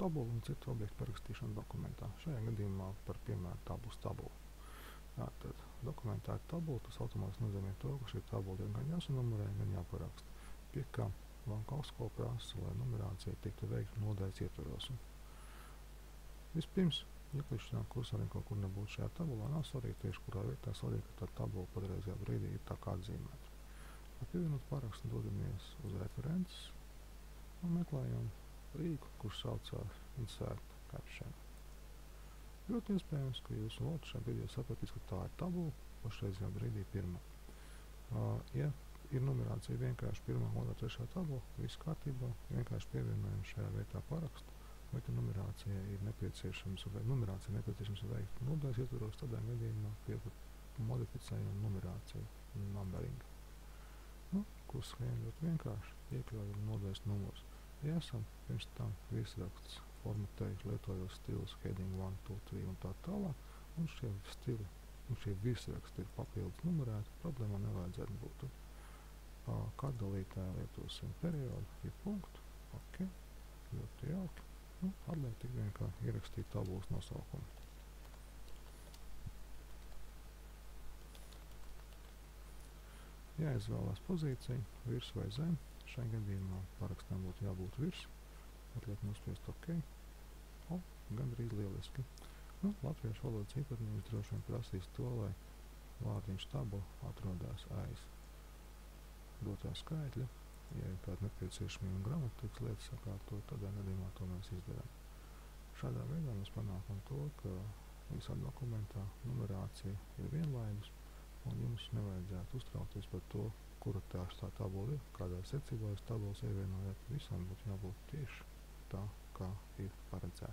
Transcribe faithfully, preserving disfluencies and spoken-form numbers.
tabulu un citu objektu parakstīšanu dokumentā. Šajā gadījumā par piemēru tā būs tabula. Tātad dokumentā ir tabula, tas automātiski nozīmē to, ka šī tabula ir gan jāsanumurē, gan jāparaksta. Pie kā banka augstskola prasa, lai numerācija tiktu veikta nodaļas ietvaros. Vispirms, ja klišanā kursoriem kaut kur nebūtu šajā tabulā, nav svarīgi tieši kurā vietā, svarīgi, ka tā tabula patreizajā brīdī ir tā kā atzīmēta. Lai pievienot parakstu, dodamies uz references un meklējam rīku, kurš saucās Insert Caption. Ļoti iespējams, ka jūsu valoda šajā brīdī sapratīs, ka tā ir tabula, pašreizajā brīdī pirmā. Uh, ja ir numerācija vienkārši pirmā, otrā, trešā tabula, viss kārtībā, vienkārši pievienojam šajā vietā parakstu, vai ka numerācija ir nepieciešams, vai numerācija nepieciešams veikt nodaļas ietvaros, tādā gadījumā modificējam numerāciju, numbering. Nu, kur schēma ļoti vienkārši, iekļaujam nodaļas numurus. Ja esam pirms tam virsraksts formatējuši, lietojot stilus heading one, two, three un tā tālāk, un šie stili, un šie virsraksti ir papildus numerēti, problēmā nevajadzētu būt. Kā dalītāji lietosim periodu, ja punktu, ok, ļoti jauki. Nu, atliek tik vien kā ierakstīt tabulas nosaukumu. Jāizvēlās pozīcija, virs vai zem. Šai gadījumā parakstam būtu jābūt virs. Atliek nospiest ok. O, gandrīz lieliski. Nu, latviešu valodas īpatnības droši vien prasīs to, lai vārdiņš tabula atrodās aiz dotā skaitļa. Ja ir kāda nepieciešamība gramatikas lietas sakārtot, tādā gadījumā to mēs izdarām. Šādā veidā mēs panākam to, ka visā dokumentā numerācija ir vienlaidus, un jums nevajadzētu uztraukties par to, kura tās tā tabula ir, kādā secībā jūs tabulas ievienojat. Visam būtu jābūt tieši tā, kā ir paredzēts.